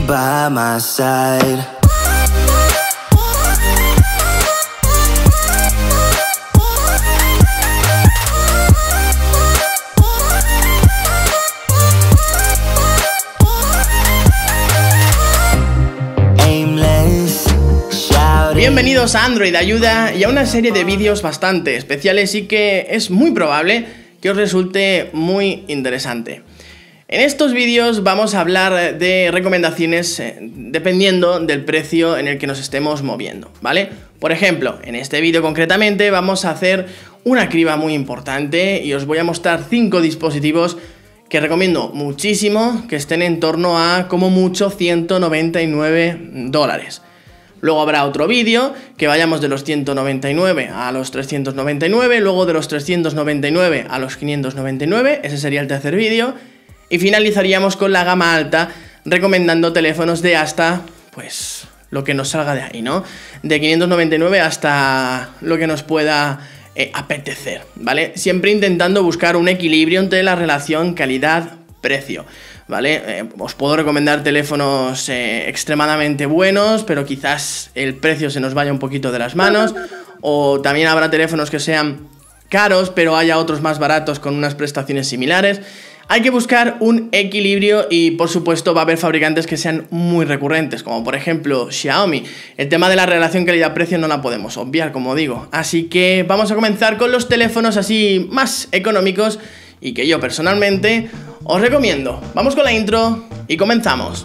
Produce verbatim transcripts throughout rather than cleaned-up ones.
by my side. Bienvenidos a Android Ayuda y a una serie de vídeos bastante especiales y que es muy probable que os resulte muy interesante. En estos vídeos vamos a hablar de recomendaciones eh, dependiendo del precio en el que nos estemos moviendo, ¿vale? Por ejemplo, en este vídeo concretamente vamos a hacer una criba muy importante y os voy a mostrar cinco dispositivos que recomiendo muchísimo que estén en torno a como mucho ciento noventa y nueve dólares. Luego habrá otro vídeo que vayamos de los ciento noventa y nueve a los trescientos noventa y nueve, luego de los trescientos noventa y nueve a los quinientos noventa y nueve, ese sería el tercer vídeo, y finalizaríamos con la gama alta recomendando teléfonos de hasta, pues, lo que nos salga de ahí, ¿no? De quinientos noventa y nueve hasta lo que nos pueda eh, apetecer, ¿vale? Siempre intentando buscar un equilibrio entre la relación calidad-precio. ¿Vale? Eh, os puedo recomendar teléfonos eh, extremadamente buenos, pero quizás el precio se nos vaya un poquito de las manos. O también habrá teléfonos que sean caros, pero haya otros más baratos con unas prestaciones similares. Hay que buscar un equilibrio y, por supuesto, va a haber fabricantes que sean muy recurrentes, como por ejemplo Xiaomi. El tema de la relación calidad-precio no la podemos obviar, como digo. Así que vamos a comenzar con los teléfonos así más económicos y que yo personalmente os recomiendo. Vamos con la intro y comenzamos.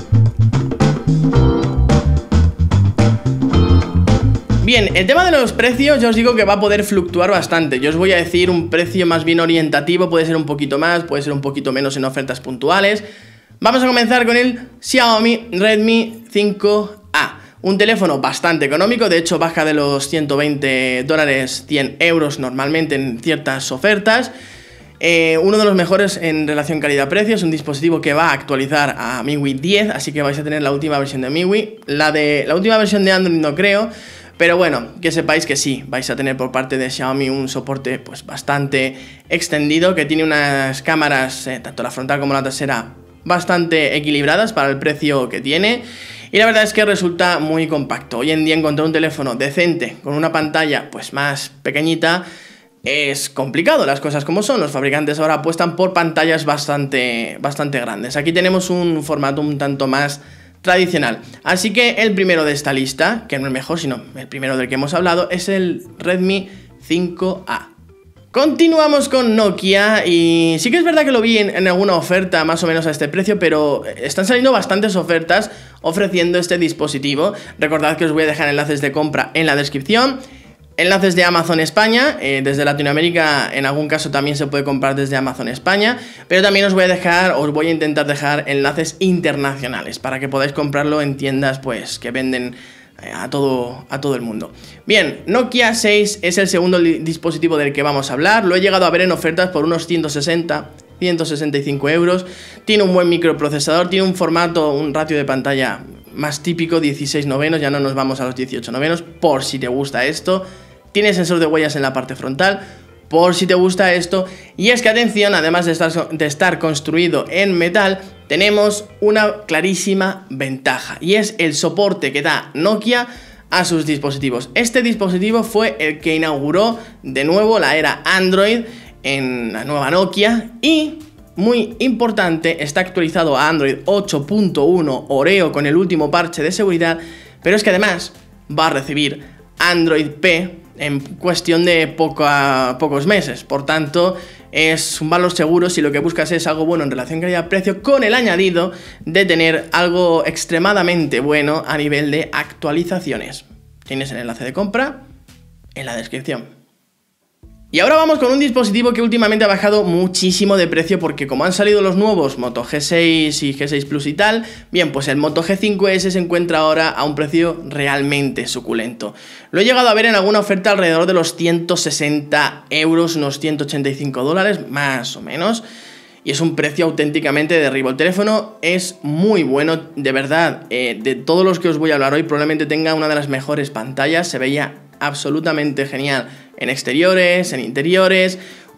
Bien, el tema de los precios yo os digo que va a poder fluctuar bastante. Yo os voy a decir un precio más bien orientativo, puede ser un poquito más, puede ser un poquito menos en ofertas puntuales. Vamos a comenzar con el Xiaomi Redmi cinco A. Un teléfono bastante económico, de hecho baja de los ciento veinte dólares, cien euros normalmente en ciertas ofertas. Eh, uno de los mejores en relación calidad-precio, es un dispositivo que va a actualizar a M I U I diez, así que vais a tener la última versión de M I U I. La, de, la última versión de Android no creo, pero bueno, que sepáis que sí, vais a tener por parte de Xiaomi un soporte pues bastante extendido, que tiene unas cámaras, eh, tanto la frontal como la trasera, bastante equilibradas para el precio que tiene. Y la verdad es que resulta muy compacto. Hoy en día encontrar un teléfono decente, con una pantalla pues más pequeñita, es complicado, las cosas como son. Los fabricantes ahora apuestan por pantallas bastante, bastante grandes. Aquí tenemos un formato un tanto más tradicional. Así que el primero de esta lista, que no el mejor, sino el primero del que hemos hablado, es el Redmi cinco A. Continuamos con Nokia y sí que es verdad que lo vi en, en alguna oferta más o menos a este precio, pero están saliendo bastantes ofertas ofreciendo este dispositivo. Recordad que os voy a dejar enlaces de compra en la descripción. Enlaces de Amazon España, eh, desde Latinoamérica en algún caso también se puede comprar desde Amazon España, pero también os voy a dejar, os voy a intentar dejar enlaces internacionales para que podáis comprarlo en tiendas pues que venden eh, a, todo, a todo el mundo. Bien, Nokia seis es el segundo dispositivo del que vamos a hablar, lo he llegado a ver en ofertas por unos ciento sesenta, ciento sesenta y cinco euros, tiene un buen microprocesador, tiene un formato, un ratio de pantalla más típico, dieciséis novenos, ya no nos vamos a los dieciocho novenos, por si te gusta esto. Tiene sensor de huellas en la parte frontal, por si te gusta esto. Y es que atención, además de estar, de estar construido en metal, tenemos una clarísima ventaja, y es el soporte que da Nokia a sus dispositivos. Este dispositivo fue el que inauguró de nuevo la era Android en la nueva Nokia y, muy importante, está actualizado a Android ocho punto uno Oreo con el último parche de seguridad, pero es que además va a recibir Android P en cuestión de poco a, pocos meses. Por tanto, es un valor seguro si lo que buscas es algo bueno en relación calidad-precio, con el añadido de tener algo extremadamente bueno a nivel de actualizaciones. Tienes el enlace de compra en la descripción. Y ahora vamos con un dispositivo que últimamente ha bajado muchísimo de precio, porque como han salido los nuevos Moto G seis y G seis Plus y tal, bien, pues el Moto G cinco ese se encuentra ahora a un precio realmente suculento. Lo he llegado a ver en alguna oferta alrededor de los ciento sesenta euros, unos ciento ochenta y cinco dólares, más o menos. Y es un precio auténticamente de derribo. El teléfono es muy bueno, de verdad. Eh, de todos los que os voy a hablar hoy, probablemente tenga una de las mejores pantallas. Se veía absolutamente genial en exteriores, en interiores.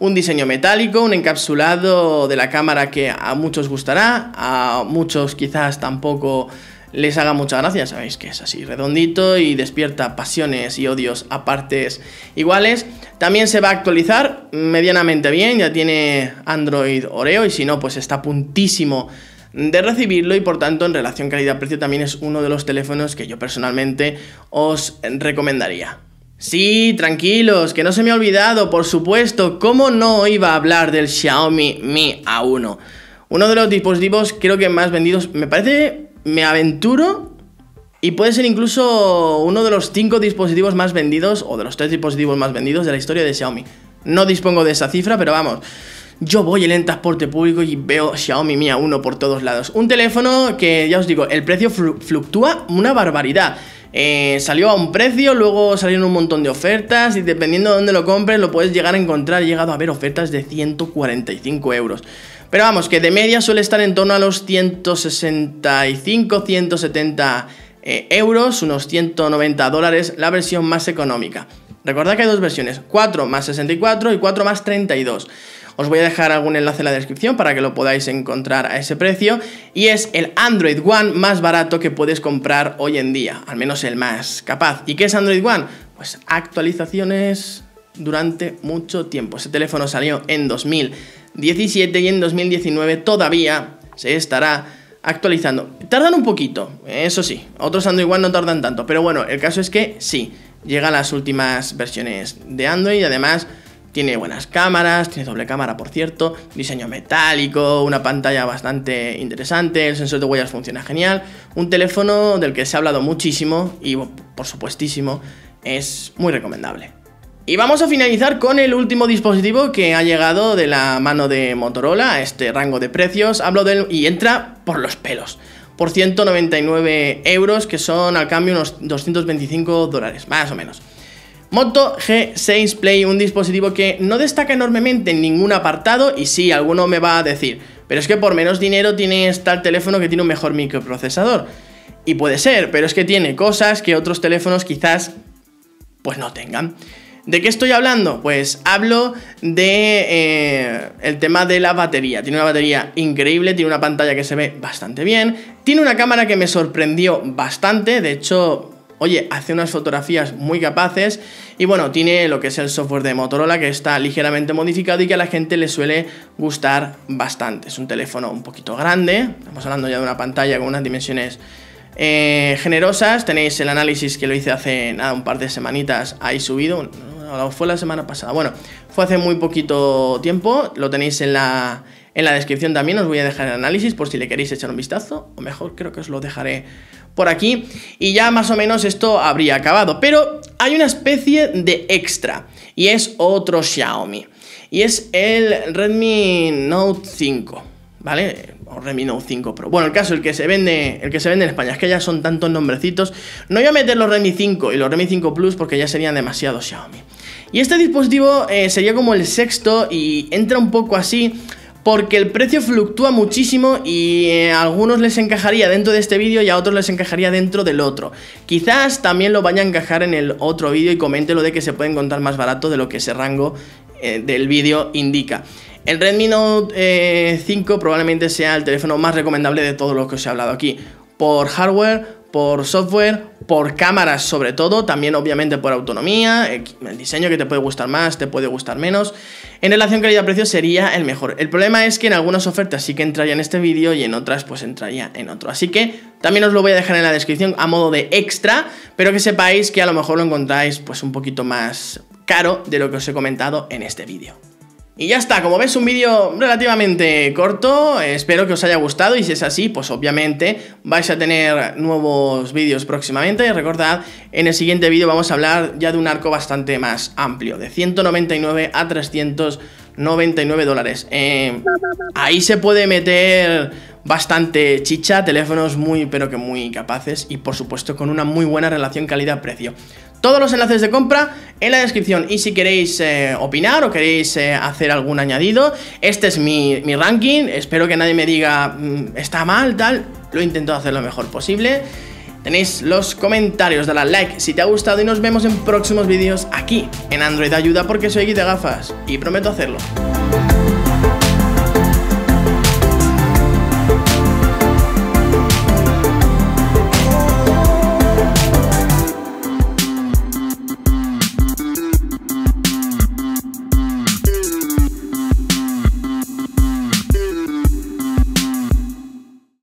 un diseño metálico, un encapsulado de la cámara que a muchos gustará, a muchos quizás tampoco les haga mucha gracia, sabéis que es así redondito y despierta pasiones y odios a partes iguales. También se va a actualizar medianamente bien, ya tiene Android Oreo y si no pues está a puntísimo de recibirlo y por tanto en relación calidad-precio también es uno de los teléfonos que yo personalmente os recomendaría. Sí, tranquilos, que no se me ha olvidado, por supuesto, ¿cómo no iba a hablar del Xiaomi Mi A uno? Uno de los dispositivos creo que más vendidos, me parece... Me aventuro y puede ser incluso uno de los cinco dispositivos más vendidos o de los tres dispositivos más vendidos de la historia de Xiaomi. No dispongo de esa cifra, pero vamos, yo voy en el transporte público y veo Xiaomi Mi A uno por todos lados. Un teléfono que, ya os digo, el precio fluctúa una barbaridad. Eh, salió a un precio, luego salieron un montón de ofertas y dependiendo de dónde lo compres lo puedes llegar a encontrar. He llegado a ver ofertas de ciento cuarenta y cinco euros. Pero vamos, que de media suele estar en torno a los ciento sesenta y cinco, ciento setenta eh, euros, unos ciento noventa dólares, la versión más económica. Recordad que hay dos versiones, cuatro más sesenta y cuatro y cuatro más treinta y dos. Os voy a dejar algún enlace en la descripción para que lo podáis encontrar a ese precio. Y es el Android One más barato que puedes comprar hoy en día, al menos el más capaz. ¿Y qué es Android One? Pues actualizaciones durante mucho tiempo. Ese teléfono salió en dos mil diecisiete y en dos mil diecinueve todavía se estará actualizando. Tardan un poquito, eso sí, otros Android One no tardan tanto, pero bueno, el caso es que sí, llegan las últimas versiones de Android y además tiene buenas cámaras, tiene doble cámara por cierto, diseño metálico, una pantalla bastante interesante, el sensor de huellas funciona genial, un teléfono del que se ha hablado muchísimo y por supuestísimo es muy recomendable. Y vamos a finalizar con el último dispositivo que ha llegado de la mano de Motorola a este rango de precios. Hablo de él y entra por los pelos, por ciento noventa y nueve euros, que son al cambio unos doscientos veinticinco dólares, más o menos. Moto G seis Play, un dispositivo que no destaca enormemente en ningún apartado y sí, alguno me va a decir, pero es que por menos dinero tienes tal teléfono que tiene un mejor microprocesador. Y puede ser, pero es que tiene cosas que otros teléfonos quizás pues no tengan. ¿De qué estoy hablando? Pues hablo de eh, el tema de la batería. Tiene una batería increíble, tiene una pantalla que se ve bastante bien, tiene una cámara que me sorprendió bastante, de hecho, oye, hace unas fotografías muy capaces y bueno, tiene lo que es el software de Motorola que está ligeramente modificado y que a la gente le suele gustar bastante. Es un teléfono un poquito grande, estamos hablando ya de una pantalla con unas dimensiones eh, generosas. Tenéis el análisis que lo hice hace nada, un par de semanitas ahí subido. Fue la semana pasada, bueno, fue hace muy poquito tiempo, lo tenéis en la, en la descripción también, os voy a dejar el análisis por si le queréis echar un vistazo, o mejor creo que os lo dejaré por aquí, y ya más o menos esto habría acabado, pero hay una especie de extra, y es otro Xiaomi, y es el Redmi Note cinco, ¿vale? O Redmi Note cinco Pro. Bueno, el caso, el que se vende el que se vende en España, es que ya son tantos nombrecitos. No voy a meter los Redmi cinco y los Redmi cinco Plus porque ya serían demasiado Xiaomi. Y este dispositivo eh, sería como el sexto y entra un poco así porque el precio fluctúa muchísimo y eh, a algunos les encajaría dentro de este vídeo y a otros les encajaría dentro del otro. Quizás también lo vaya a encajar en el otro vídeo y comente lo de que se puede encontrar más barato de lo que ese rango eh, del vídeo indica. El Redmi Note eh, cinco probablemente sea el teléfono más recomendable de todo lo que os he hablado aquí. Por hardware, por software, por cámaras sobre todo, también obviamente por autonomía, el diseño que te puede gustar más, te puede gustar menos. En relación calidad-precio sería el mejor. El problema es que en algunas ofertas sí que entraría en este vídeo y en otras pues entraría en otro. Así que también os lo voy a dejar en la descripción a modo de extra, pero que sepáis que a lo mejor lo encontráis pues un poquito más caro de lo que os he comentado en este vídeo. Y ya está, como ves, un vídeo relativamente corto, espero que os haya gustado y si es así, pues obviamente vais a tener nuevos vídeos próximamente. Y recordad, en el siguiente vídeo vamos a hablar ya de un arco bastante más amplio, de ciento noventa y nueve a trescientos noventa y nueve dólares. Eh, ahí se puede meter bastante chicha, teléfonos muy pero que muy capaces y por supuesto con una muy buena relación calidad-precio. Todos los enlaces de compra en la descripción y si queréis eh, opinar o queréis eh, hacer algún añadido, este es mi, mi ranking, espero que nadie me diga mmm, está mal, tal, lo intento hacer lo mejor posible. tenéis los comentarios, dale al like si te ha gustado y nos vemos en próximos vídeos aquí en Android Ayuda, porque soy Guille de Gafas y prometo hacerlo.